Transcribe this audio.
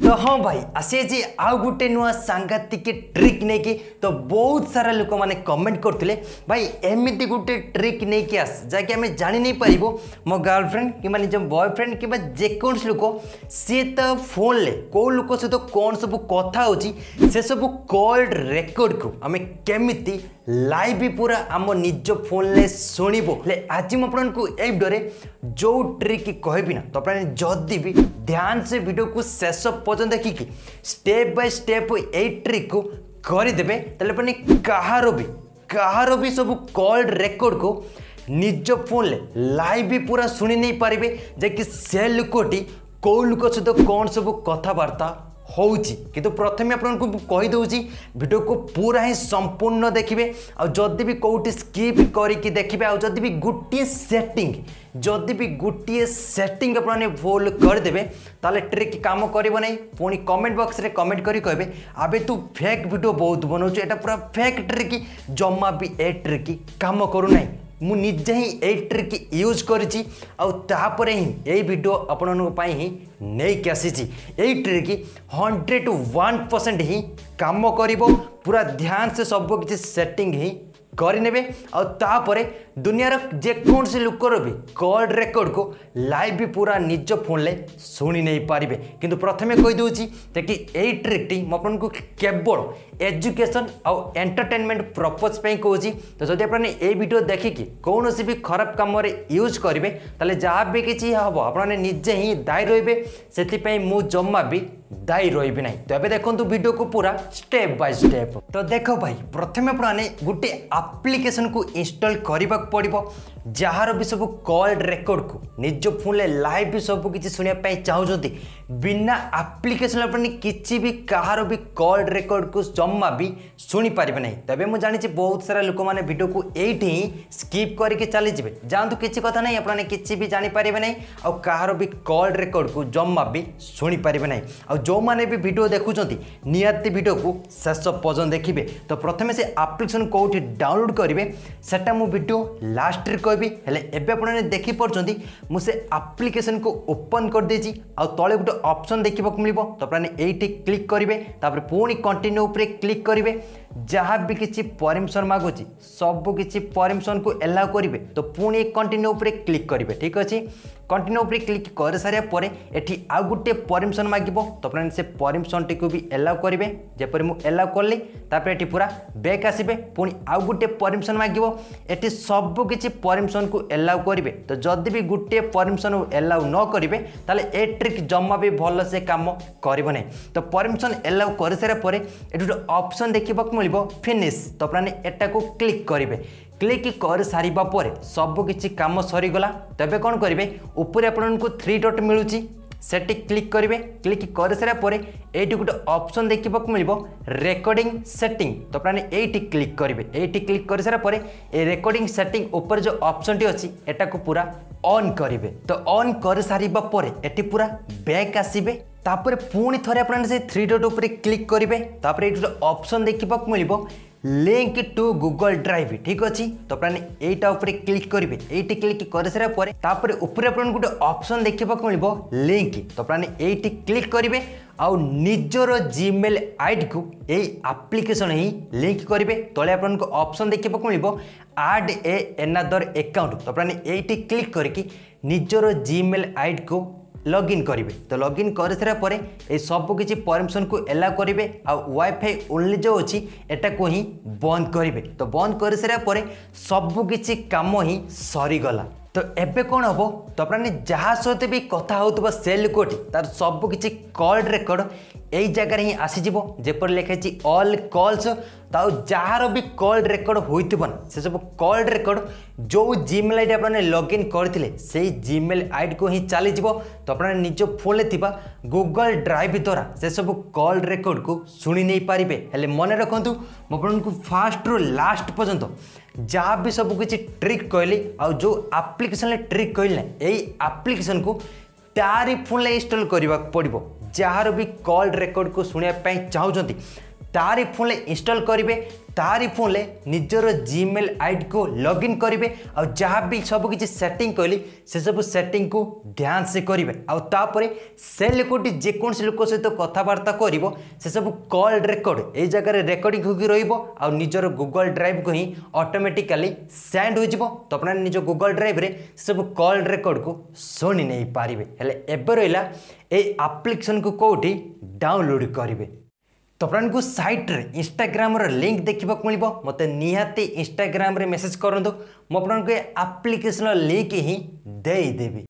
तो हाँ भाई आसी जी आउ गोटे नुआ सांघातिक ट्रिक नहीं कि तो बहुत सारा लोक मैंने कमेंट करते भाई एमती गोटे ट्रिक नहीं कि आस जहाँकि आम जानी नहीं पार मो गर्लफ्रेंड कि निज बॉयफ्रेंड कि जेकोसी लोक सी तो फोन ले कौ लोक सहित कौन सब कथा हो से सब कॉल रेकर्ड को आम केमिति लाइव पूरा आम निज फोन ले शुणबू आज मुझे ये भिडियो जो ट्रिक कहबी ना तो अपने जदि भी ध्यान से वीडियो को शेष पर्यटन देखिकी स्टेप बाय स्टेप ये ट्रिक को करदेवे तेल कहार भी सब कॉल रेकर्ड को निज फोन ले लाइव पूरा शुणी नहीं पारे जे से लोकटी कौ लोक सहित कौन सब कथबार्ता होउची किंतु प्रथमे आपको कहीदे वीडियो को पूरा ही संपूर्ण देखिए आदि भी कौटी स्किप करके देखिए आदि भी गोटे सेटिंग जदि भी गोटे सेटिंग आपने भूल करदे ताले ट्रिक काम करिवो नहीं पुणी कमेंट बॉक्स रे कमेंट करी कहबे आबे तू फेक वीडियो बहुत बनाउछ एटा पूरा फेक ट्रिक जम्मा भी ए ट्रिक काम करू नहीं मु निजे ही ए ट्रिक यूज करिछि आपर ही यही वीडियो आपण ही नहीं आसी यही ट्रिक 101% ही काम करिवो पूरा ध्यान से सब किसी सेटिंग ही करने आपर दुनियार जेकोसी लोकर भी कॉल रेकर्ड को लाइव भी पूरा निज फोन ले शुणी नहीं पारे किंतु प्रथमे कहीदे कि यही ट्रिकटी मुझे केवल एजुकेशन आउ एंटरटेनमेंट पर्पज कहूँ तो जब आपने ये वीडियो देखिकी कौन भी खराब कम यूज करेंगे ताले जहाँ भी किसी हम आपने निजे ही दायी रे से मु जम्मा भी दायी रही ना तो ये देखो वीडियो को पूरा स्टेप बाय स्टेप तो देख भाई प्रथम आपने गोटे एप्लिकेशन को इंस्टॉल करने पड़ो जार भी सब कॉल रेकर्ड को निज फोन ले लाइव भी सब किसी सुनापी चाहते बिना एप्लिकेशन अपने किसी भी कहार भी कॉल रेकर्ड को जम्मा भी शुणी पारे ना तबे मुझे जानी बहुत सारा लोक मैंने वीडियो को एठी ही स्किप करके चली जाए जातु किसी कथा नहीं अपने किसी भी जानीपारे ना आ कहार भी कॉल रेकर्ड को जम्मा भी शुणी पारे ना आ जो मैंने भी वीडियो देखुंत निहाती वीडियो को शेष पर्यटन देखिए तो प्रथम से एप्लिकेशन कौटी डाउनलोड करेंगे सेटा मु वीडियो लास्ट रे कहबी हेले एबे आपने देखि पड़छंती मुझे एप्लिकेशन को ओपन कर देछि आ तळे गोटे ऑप्शन देखिबा को मिलिबो तो आपने एठी क्लिक करिवे तापर पुणी कंटिन्यू ऊपर क्लिक करिवे जहाँ भी किसी परमिशन मागुची सब किसी परमिशन को एलाउ करेंगे तो पुणी कंटिन्यू ऊपर क्लिक करेंगे ठीक अच्छे कंटिन्यू ऊपर क्लिक कर सारा पर एठी आउ गोटे परमिशन मागिबो तो अपने से परमिशन टी को भी एलाउ करेंगे जपर मु एलाउ कली तापर एठी पूरा बैक आसीबे पुणी आउ गोटे परमिशन मागिबो एठी सब किसी परमिशन को एलाउ करेंगे तो जदि भी गोटे परमिशन एलाउ न करेंगे ताले ए ट्रिक जम्मा भी भल से काम करिवो नै तो परमिशन एलाउ कर सारा पर एठी गोटे ऑप्शन देखिबा मिलिबो फिनिश तो अपने एटा को क्लिक करेंगे क्लिक कर सारिबा पर सब किसी काम सरीगला तबे कौन करेंगे ऊपर आपको 3 डॉट मिलूँ सेटी क्लिक करेंगे क्लिक कर सारा पर ये गोटे ऑप्शन देखा मिल रेकॉर्डिंग सेटिंग तो अपने ये क्लिक करेंगे ये क्लिक कर सारा पर ये रेकॉर्डिंग सेटिंग ऊपर जो ऑप्शन टी अच्छी एटा को पूरा ऑन करेंगे तो ऑन कर सारिबा पर ये पूरा बैक आसीबे तापर पुणी थे अपने से 3 डॉट ऊपर क्लिक करेंगे तापर ये ऑप्शन देखा मिल लिंक टू गूगल ड्राइव ठीक अच्छे तो अपने यहीटा ऊपर क्लिक करेंगे ये क्लिक कर सारा पर ऊपर अपने गोटे ऑप्शन देखा मिल लिंक तो अपने ये क्लिक करेंगे आउ निजर जीमेल आईडी को यही एप्लिकेशन ही लिंक करेंगे तले आपको ऑप्शन देखा मिल ऐड ए अनदर अकाउंट तो अपने ये क्लिक करके निजर जीमेल आईडी को लॉगिन करेंगे तो लॉगिन कर सारा पर ये सब किसी परमिशन को एलाउ करेंगे आ वाईफाई ओनली जो अच्छी एटा को ही बंद करेंगे तो बंद कर सारा पर सब किसी काम ही सरीगला तो एबे कौन हम तो अपने जहाँ सहित भी कथा हो से लोकटी तार सब किसी कॉल रेकर्ड यही जगह ही आसीज जेपर लिखाई ऑल कॉल्स तो जार भी कॉल रेकर्ड होना से सब कॉल रेकर्ड जो जीमेल आईडी अपने लॉगिन करते से जीमेल आईडी को ही चली तो अपने निज फोन में गूगल ड्राइव द्वारा से सब कॉल रेकर्ड को शुणी नहीं पारे हेले मन रखु मुझे फास्ट रु लास्ट पर्यंत जहाँ भी सब किसी ट्रिक कहली आ जो एप्लिकेशन ट्रिक कहली ना यही एप्लिकेशन को तारी फोन इंस्टॉल करने पड़ो जार भी कॉल रेकर्ड को शुणापी चाहते तारी फोन इंस्टॉल करेंगे तारी फोन निजर जीमेल आईडी को लॉगिन करेंगे और जहाँ भी सब किसी सेटिंग कहली से सब सेटिंग को ध्यान से करेंगे आउे से लोकटी जेकोसी लोक सहित कथबार्ता कर से सब कॉल रेकर्ड ये जगह रेकर्डिंग होगी रजर गूगल ड्राइव को ही ऑटोमेटिकली सेंड हो तो अपना निज गूगल ड्राइव रे सब कॉल रेकर्ड को शुणी नहीं पारे हेले एबे रहा ये एप्लिकेशन को कौटी डाउनलोड करेंगे तो आपको साइट रे इंस्टाग्राम लिंक देखा मिल मत निहाती इंस्टाग्राम रे मेसेज करूँ मुझे एप्लिकेशन लिंक ही देदेवी।